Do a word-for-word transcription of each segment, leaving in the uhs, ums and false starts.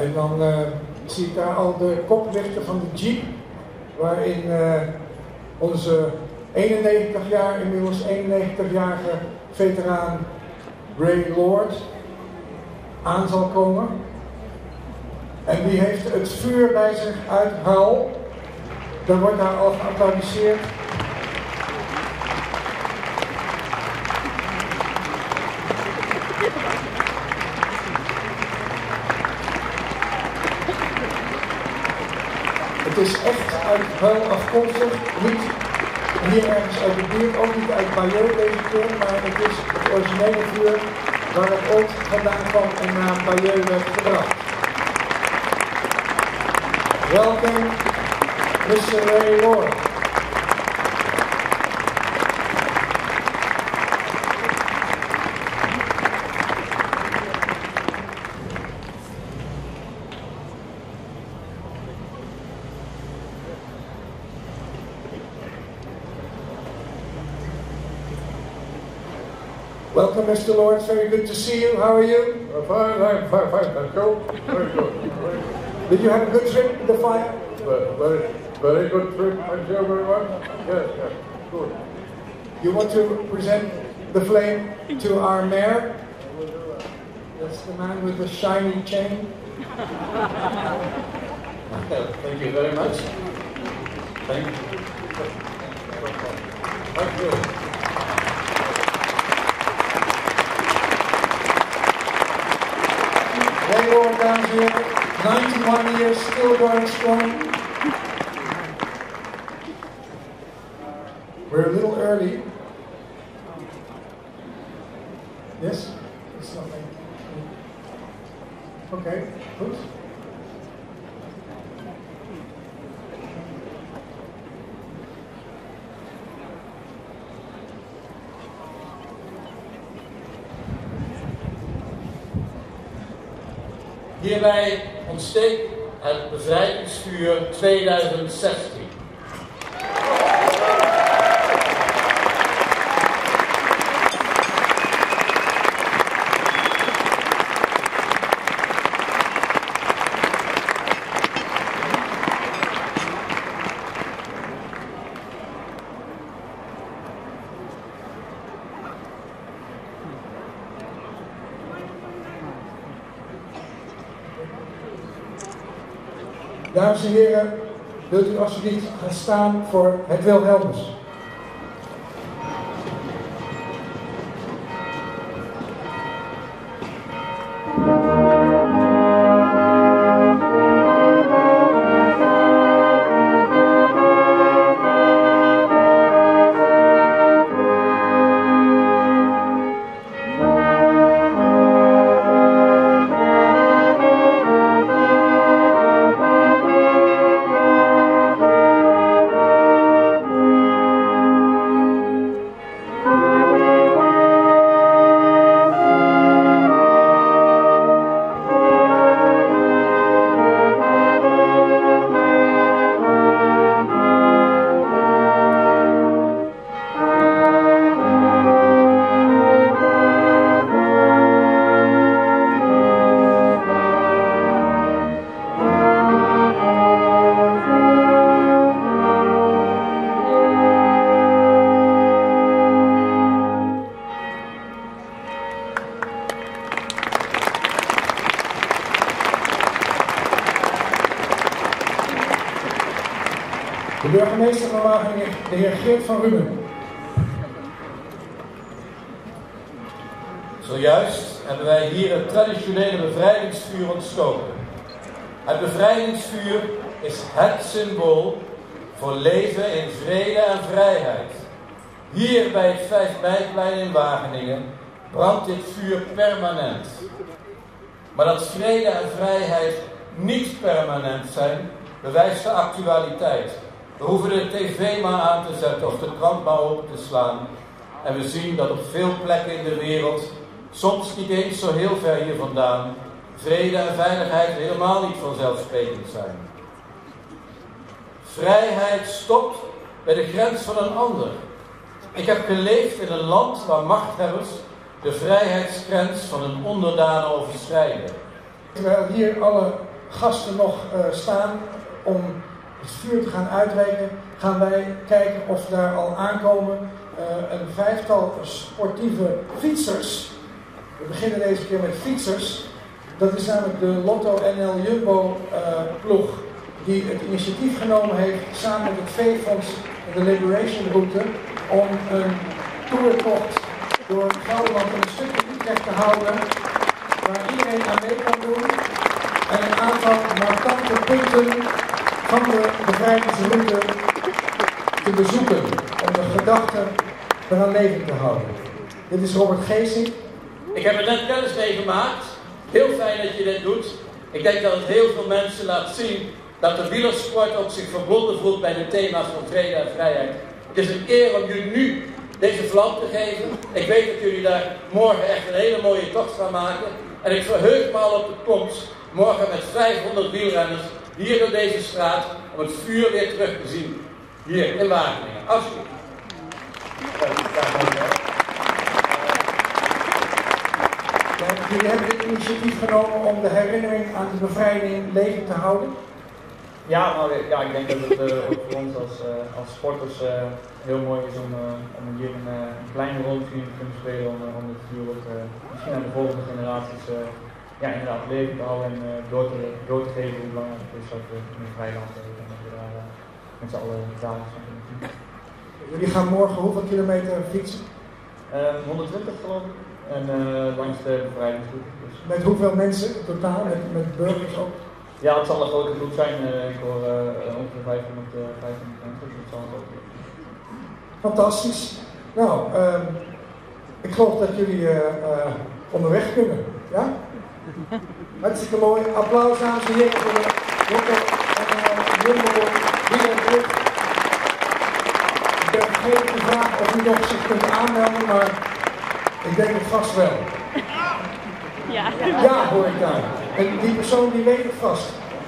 En dan uh, zie ik daar al de koplichten van de Jeep, waarin uh, onze eenennegentig jaar, inmiddels eenennegentigjarige veteraan Ray Lord aan zal komen. En die heeft het vuur bij zich uit Hull. Dan wordt daar al geapplaudisseerd. Het is echt uit Hull afkomstig, niet hier ergens uit de buurt, ook niet uit Bayeux deze keer, maar het is het originele vuur waar het ooit vandaan kwam en naar Bayeux werd gebracht. Welkom, mister Ray Lord. Welcome, Mister Lord. It's very good to see you. How are you? Uh, fine, I'm fine, fine, thank you. Very good. Very good. Did you have a good trip with the fire? Very, very, very good trip, thank you very much. Yes, yes, good. You want to present the flame to our mayor? That's the man with the shiny chain. Thank you very much. Thank you. Thank you. Ray Lord down here, ninety-one years, still going strong. We're a little early. Yes? It's not like... Okay, good. Hierbij ontsteekt het bevrijdingsvuur tweeduizend zestien. Dames en heren, wilt u alsjeblieft gaan staan voor het Wilhelmus. De burgemeester van Wageningen, de heer Geert van Ruben. Zojuist hebben wij hier het traditionele bevrijdingsvuur ontstoken. Het bevrijdingsvuur is het symbool voor leven in vrede en vrijheid. Hier bij het vijf meiplein in Wageningen brandt dit vuur permanent. Maar dat vrede en vrijheid niet permanent zijn, bewijst de actualiteit. We hoeven de tv maar aan te zetten of de krant maar open te slaan. En we zien dat op veel plekken in de wereld, soms niet eens zo heel ver hier vandaan, vrede en veiligheid helemaal niet vanzelfsprekend zijn. Vrijheid stopt bij de grens van een ander. Ik heb geleefd in een land waar machthebbers de vrijheidsgrens van een onderdaan overschrijden. Terwijl hier alle gasten nog uh, staan om het vuur te gaan uitreiken, gaan wij kijken of daar al aankomen uh, een vijftal sportieve fietsers. We beginnen deze keer met fietsers. Dat is namelijk de Lotto N L Jumbo uh, ploeg die het initiatief genomen heeft samen met het V-fonds en de Liberation Route om een toertocht door Gelderland en een stukje Utrecht te houden waar iedereen aan mee kan doen en een aantal markante punten van de bevrijdingsroute te bezoeken om de gedachten eraan levend te houden. Dit is Robert Geesink. Ik heb er net kennis mee gemaakt. Heel fijn dat je dit doet. Ik denk dat het heel veel mensen laat zien dat de wielersport ook zich verbonden voelt bij de thema's van vrede en vrijheid. Het is een eer om jullie nu deze vlam te geven. Ik weet dat jullie daar morgen echt een hele mooie tocht gaan maken. En ik verheug me al op de komst morgen met vijfhonderd wielrenners hier door deze straat om het vuur weer terug te zien. Hier in Wageningen. Alsjeblieft. Jullie hebben dit initiatief genomen om de herinnering aan de bevrijding levend te houden? Ja, nou, ja, ik denk dat het uh, ook voor ons als, uh, als sporters uh, heel mooi is om, uh, om hier een, uh, een kleine rol te kunnen spelen om, uh, om het vuur ook uh, misschien aan de volgende generaties uh, ja, inderdaad levend te houden en uh, door, te, door te geven hoe belangrijk het is dat we in een vrij land hebben en dat we daar uh, met z'n allen dagelijks van kunnen doen. Jullie gaan morgen hoeveel kilometer fietsen? Uh, honderdtwintig geloof ik. En uh, langs de bevrijdingsroute. Dus. Met hoeveel mensen in totaal? Met, met burgers ook? Ja, het zal een grote groep zijn. Uh, ik hoor uh, ongeveer vijfhonderd mensen. Dus dat zal een grote groep zijn. Fantastisch. Nou, uh, ik geloof dat jullie uh, uh, onderweg kunnen. Ja? Hartstikke mooi. Applaus dames en heren voor de Lotto en Jumbo wielerploeg. Ik heb geen vraag of u nog zich kunt aanmelden, maar ik denk het vast wel. Ja. Ja, hoor ik daar. En die persoon die weet het vast.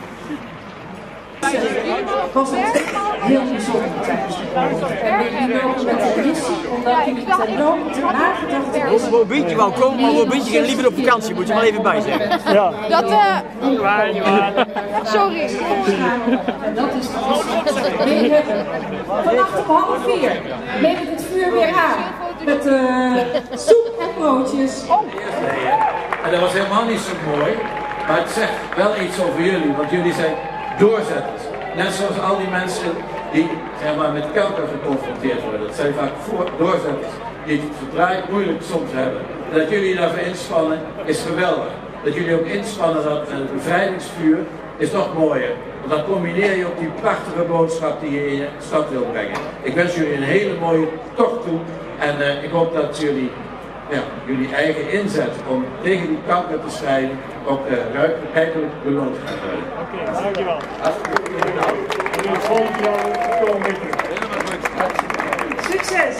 Was het heel bijzonder tijdens de oorlog. En jullie lopen met de missie omdat jullie ten nood nagedacht hebben. Als Bobintje wou komen, maar Bobintje ging liever op vakantie, moet je maar even bij zeggen. Ja. Dat eh. Uh... Sorry. En dat is de vannacht om half vier neemt het vuur weer aan. Met uh, soep en broodjes. En dat was helemaal niet zo mooi, maar het zegt wel iets over jullie, want jullie zijn doorzetters. Net zoals al die mensen die zeg maar, met kanker geconfronteerd worden. Dat zijn vaak doorzetters die het verdraaid moeilijk soms hebben. En dat jullie daarvoor inspannen is geweldig. Dat jullie ook inspannen dat het bevrijdingsvuur is nog mooier. Want dan combineer je ook die prachtige boodschap die je in je stad wil brengen. Ik wens jullie een hele mooie tocht toe en uh, ik hoop dat jullie ja, jullie eigen inzet om tegen die kanker te strijden ook uh, rijkelijk beloond gaat worden. Oké, okay, dankjewel. En volgend jaar komen we terug. Succes!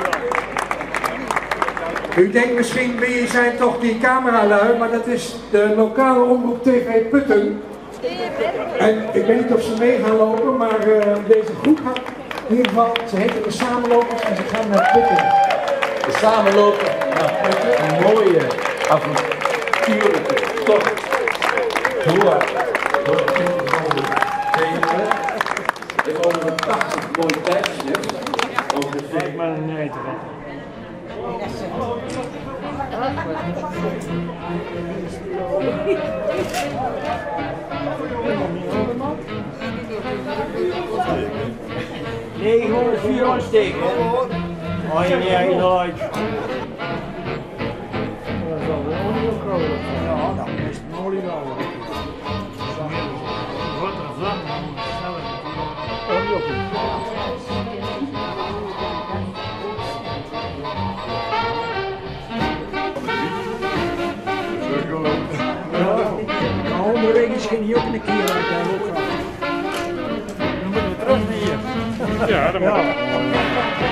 U denkt misschien, wie zijn toch die cameralui, maar dat is de lokale omroep T V Putten. En ik weet niet of ze mee gaan lopen, maar uh, deze groep gaat in ieder geval, ze heten de Samenlopers en ze gaan naar Putten. De Samenloper naar Putten, een mooie avontuurlijke tocht door, door het kind van de Veluwe. Het is over een prachtig mooi tijdschrift over de Veluwe. Ik ben er niet eten van. Nee, gewoon het vuur aansteken. Oh, je niet eigen uit. Ja, dat is het mooi wel. Wat een vlam, sneller. Ja, de regen scheen hier ook een keer uit. Dan moeten we terug naar hier. Ja, dat moet.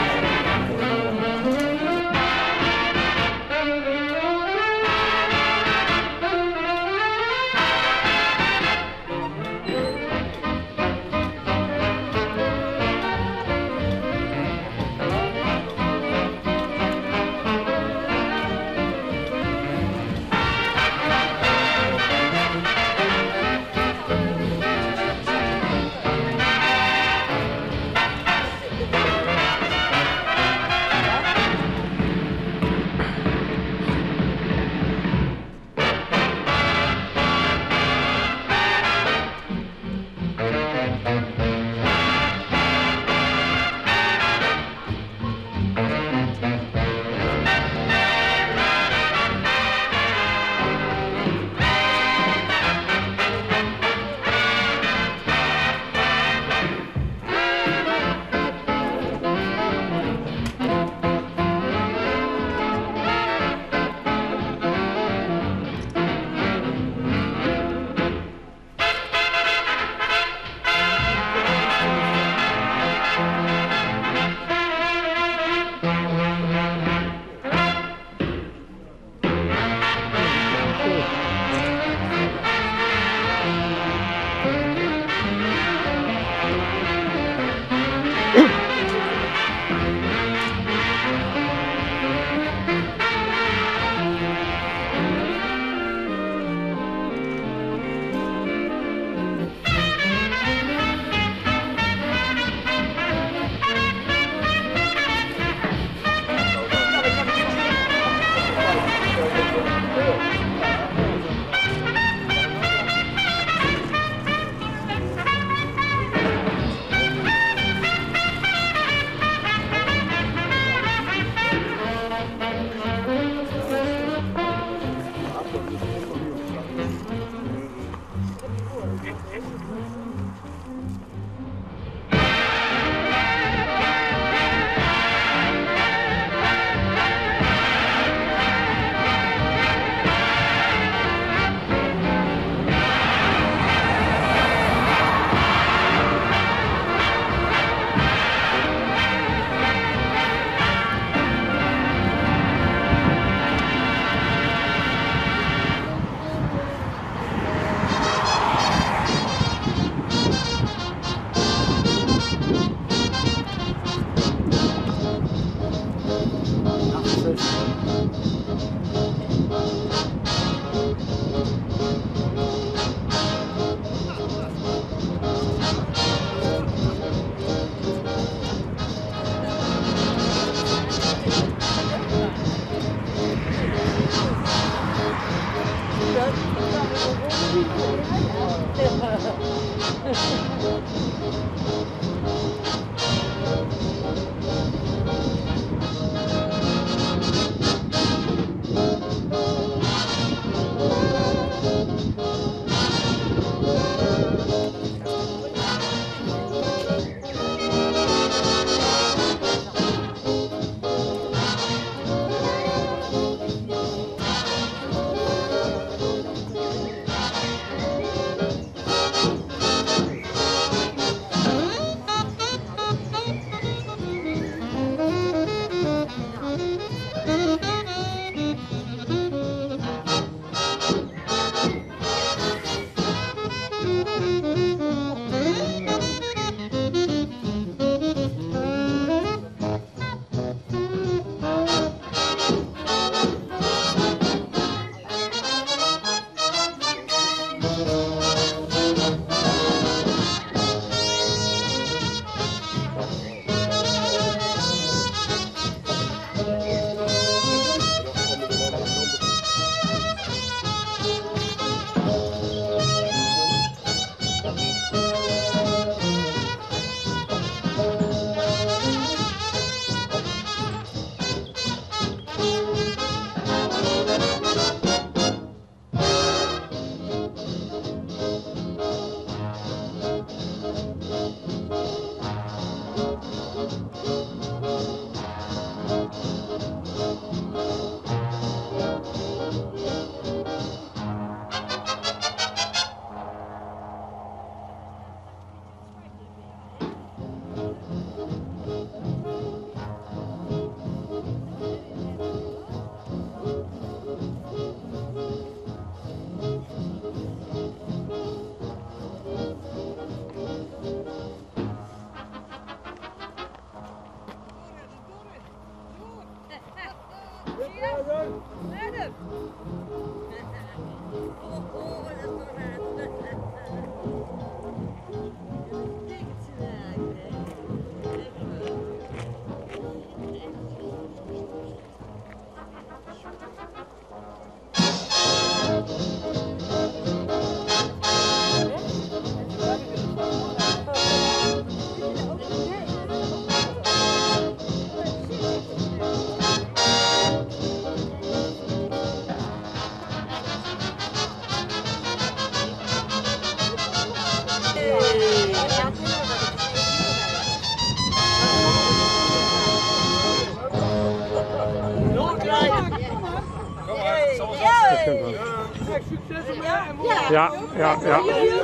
Ja, ja, ja.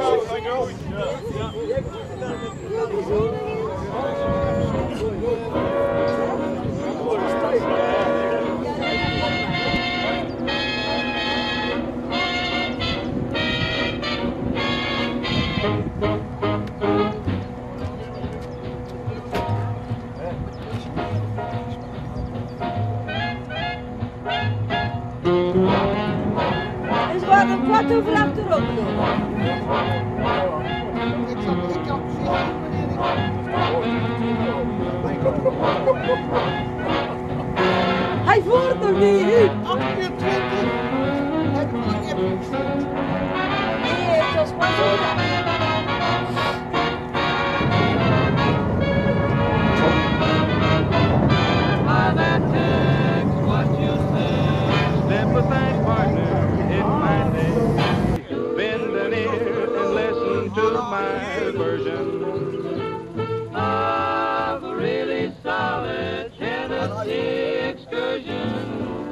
Is wat een kwart over acht erop doen. Hij voert nog niet. achtentwintig. Nee, het was pas Sympathize, partner, in my name. Bend an ear and listen to my version of a really solid Tennessee excursion.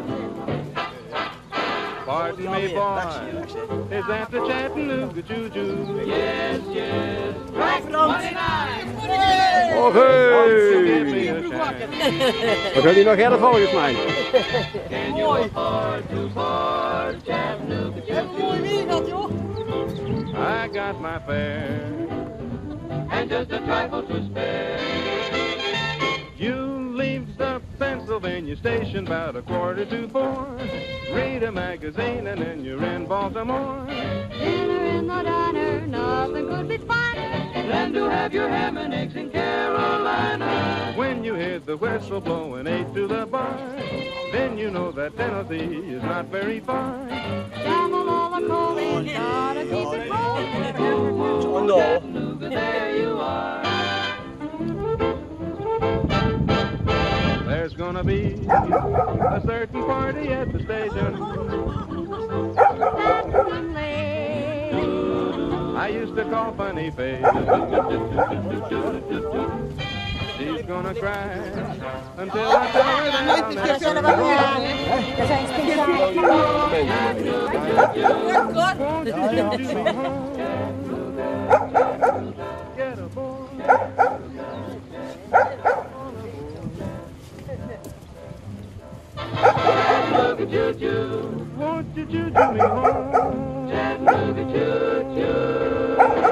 Pardon me, boy, is that the Chattanooga Juju? Yes, yes. Right twenty-nine. Oh, hey! We gaan hier nog verder volgens mij. Can you afford to board Chattanooga Juju? I got my fare and just a trifle to spare. You leave the Pennsylvania in your station about a quarter to four. Read a magazine and then you're in Baltimore. Dinner in the diner, nothing could be finer than to have your ham and eggs in Carolina. When you hear the whistle blowing eight to the bar, then you know that Tennessee is not very far. Double all the coal in, gotta keep it rolling. No. There you are. There's gonna be a certain party at the station. I used to call Funny Face. She's gonna cry until I tell her that I'm get a boy. Chattanooga choo-choo, won't you choo-choo me home? Chattanooga choo-choo.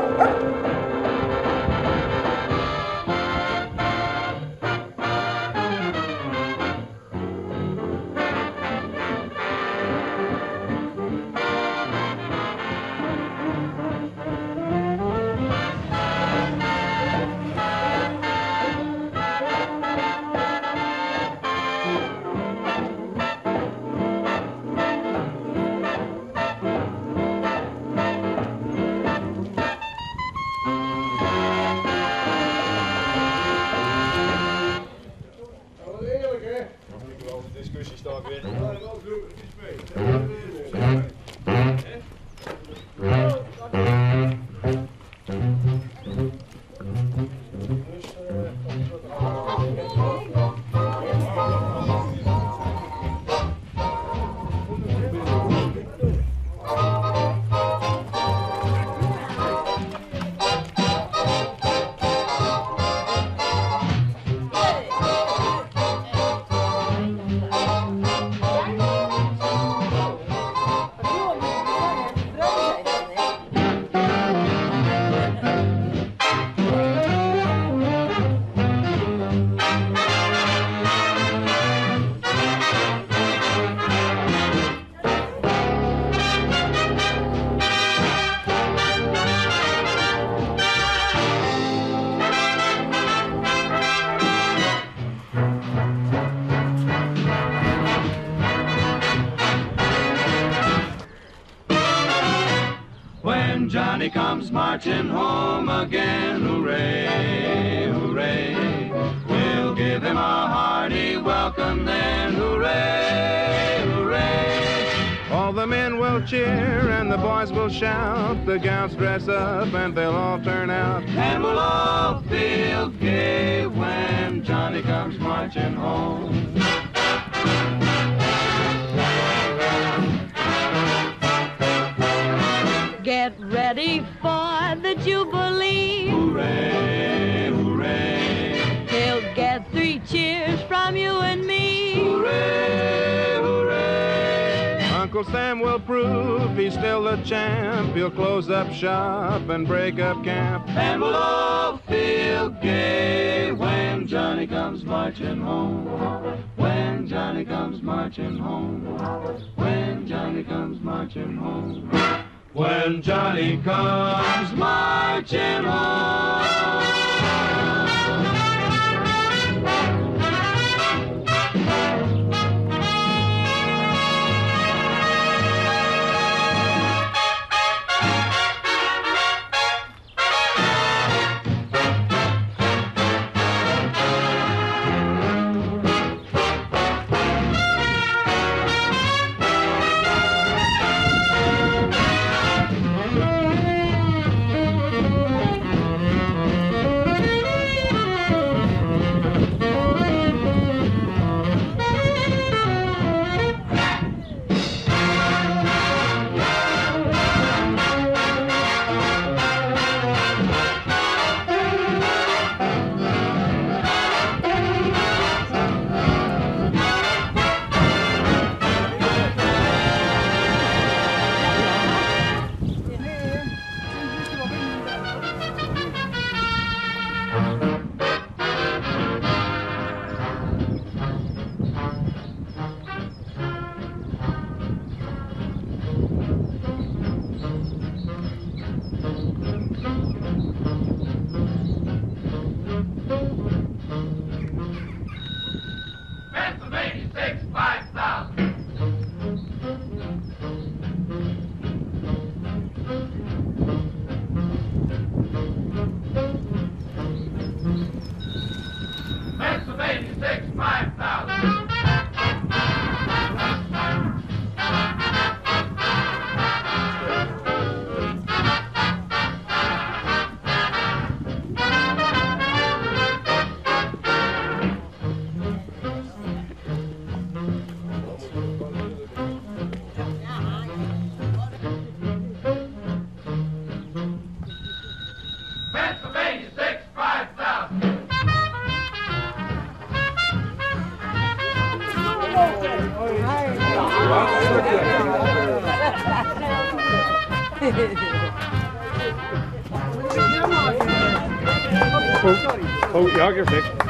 Johnny comes marching home again, hooray, hooray. We'll give him a hearty welcome then, hooray, hooray. All the men will cheer and the boys will shout, the gals dress up and they'll all turn out, and we'll all feel gay when Johnny comes marching home. Get ready for the Jubilee. Hooray, hooray. He'll get three cheers from you and me. Hooray, hooray. Uncle Sam will prove he's still the champ. He'll close up shop and break up camp, and we'll all feel gay when Johnny comes marching home. When Johnny comes marching home. When Johnny comes marching home. When Johnny comes marching home. eighty-six, five thousand. Pennsylvania six, five thousand. Oh, oh, ja, perfect.